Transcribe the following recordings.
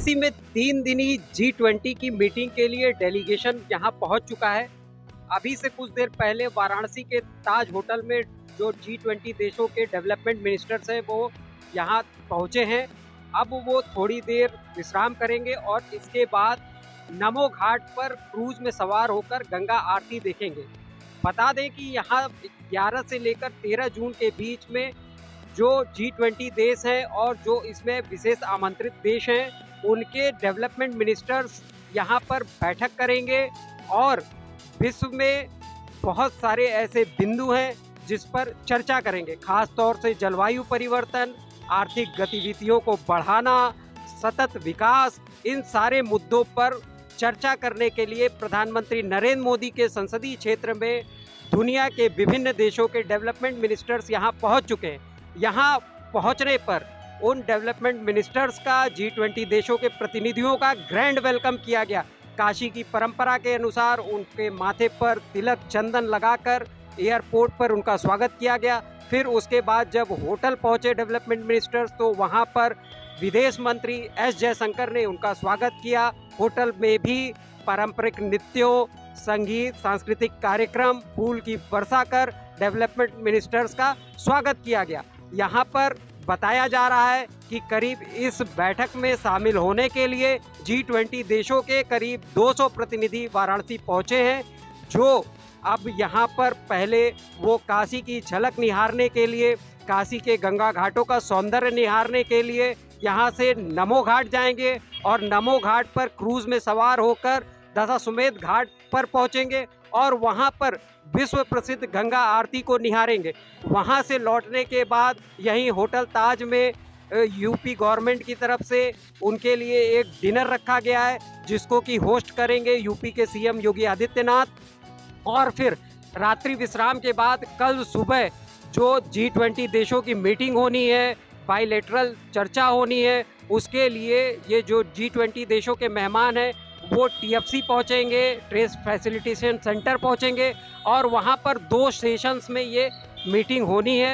वाराणसी में 3 दिनी G20 की मीटिंग के लिए डेलीगेशन यहाँ पहुँच चुका है। अभी से कुछ देर पहले वाराणसी के ताज होटल में जो G20 देशों के डेवलपमेंट मिनिस्टर्स हैं वो यहाँ पहुँचे हैं। अब वो थोड़ी देर विश्राम करेंगे और इसके बाद नमो घाट पर क्रूज में सवार होकर गंगा आरती देखेंगे। बता दें कि यहाँ 11 से लेकर 13 जून के बीच में जो G20 देश हैं और जो इसमें विशेष आमंत्रित देश हैं उनके डेवलपमेंट मिनिस्टर्स यहाँ पर बैठक करेंगे और विश्व में बहुत सारे ऐसे बिंदु हैं जिस पर चर्चा करेंगे। खास तौर से जलवायु परिवर्तन, आर्थिक गतिविधियों को बढ़ाना, सतत विकास, इन सारे मुद्दों पर चर्चा करने के लिए प्रधानमंत्री नरेंद्र मोदी के संसदीय क्षेत्र में दुनिया के विभिन्न देशों के डेवलपमेंट मिनिस्टर्स यहाँ पहुँच चुके हैं। यहाँ पहुँचने पर उन डेवलपमेंट मिनिस्टर्स का G20 देशों के प्रतिनिधियों का ग्रैंड वेलकम किया गया। काशी की परंपरा के अनुसार उनके माथे पर तिलक चंदन लगाकर एयरपोर्ट पर उनका स्वागत किया गया। फिर उसके बाद जब होटल पहुंचे डेवलपमेंट मिनिस्टर्स तो वहां पर विदेश मंत्री एस जयशंकर ने उनका स्वागत किया। होटल में भी पारंपरिक नृत्यों, संगीत, सांस्कृतिक कार्यक्रम, फूल की वर्षा कर डेवलपमेंट मिनिस्टर्स का स्वागत किया गया। यहाँ पर बताया जा रहा है कि करीब इस बैठक में शामिल होने के लिए G20 देशों के करीब 200 प्रतिनिधि वाराणसी पहुँचे हैं, जो अब यहाँ पर पहले वो काशी की झलक निहारने के लिए, काशी के गंगा घाटों का सौंदर्य निहारने के लिए यहाँ से नमो घाट जाएंगे और नमो घाट पर क्रूज में सवार होकर दशाश्वमेध घाट पर पहुँचेंगे और वहाँ पर विश्व प्रसिद्ध गंगा आरती को निहारेंगे। वहाँ से लौटने के बाद यहीं होटल ताज में यूपी गवर्नमेंट की तरफ से उनके लिए एक डिनर रखा गया है जिसको कि होस्ट करेंगे यूपी के सीएम योगी आदित्यनाथ। और फिर रात्रि विश्राम के बाद कल सुबह जो G20 देशों की मीटिंग होनी है, बायलैटरल चर्चा होनी है, उसके लिए ये जो G20 देशों के मेहमान हैं वो TFC पहुंचेंगे, ट्रेस फैसिलिटेशन सेंटर पहुंचेंगे और वहां पर 2 सेशंस में ये मीटिंग होनी है।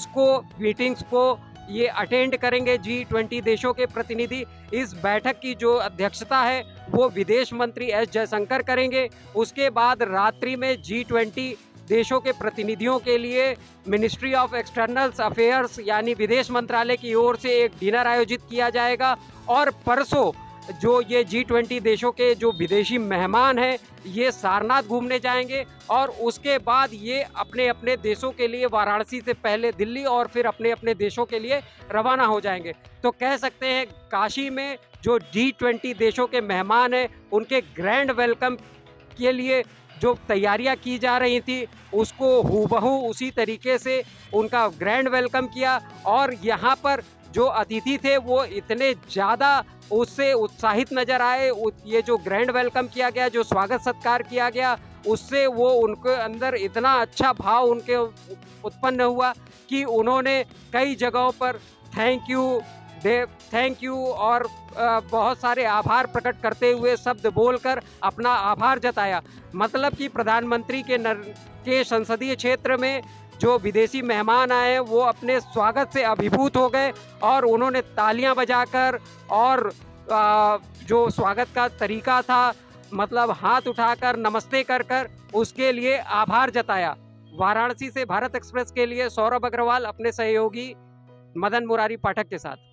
मीटिंग्स को ये अटेंड करेंगे G20 देशों के प्रतिनिधि। इस बैठक की जो अध्यक्षता है वो विदेश मंत्री एस जयशंकर करेंगे। उसके बाद रात्रि में G20 देशों के प्रतिनिधियों के लिए मिनिस्ट्री ऑफ एक्सटर्नल अफेयर्स यानी विदेश मंत्रालय की ओर से एक डिनर आयोजित किया जाएगा और परसों जो ये G20 देशों के जो विदेशी मेहमान हैं ये सारनाथ घूमने जाएंगे और उसके बाद ये अपने अपने देशों के लिए वाराणसी से पहले दिल्ली और फिर अपने अपने देशों के लिए रवाना हो जाएंगे। तो कह सकते हैं काशी में जो G20 देशों के मेहमान हैं उनके ग्रैंड वेलकम के लिए जो तैयारियां की जा रही थी उसको हूबहू उसी तरीके से उनका ग्रैंड वेलकम किया और यहाँ पर जो अतिथि थे वो इतने ज़्यादा उससे उत्साहित नज़र आए। ये जो ग्रैंड वेलकम किया गया, जो स्वागत सत्कार किया गया, उससे वो उनके अंदर इतना अच्छा भाव उनके उत्पन्न हुआ कि उन्होंने कई जगहों पर थैंक यू और बहुत सारे आभार प्रकट करते हुए शब्द बोलकर अपना आभार जताया। मतलब कि प्रधानमंत्री के संसदीय क्षेत्र में जो विदेशी मेहमान आए वो अपने स्वागत से अभिभूत हो गए और उन्होंने तालियां बजाकर और जो स्वागत का तरीका था मतलब हाथ उठाकर नमस्ते कर उसके लिए आभार जताया। वाराणसी से भारत एक्सप्रेस के लिए सौरभ अग्रवाल अपने सहयोगी मदन मुरारी पाठक के साथ।